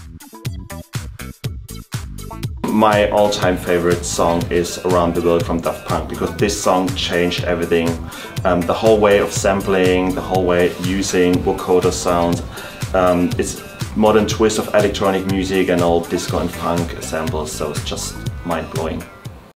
My all-time favorite song is Around the World from Daft Punk, because this song changed everything. The whole way of sampling, the whole way using vocoder sound. It's modern twist of electronic music and all disco and funk samples, so it's just mind-blowing.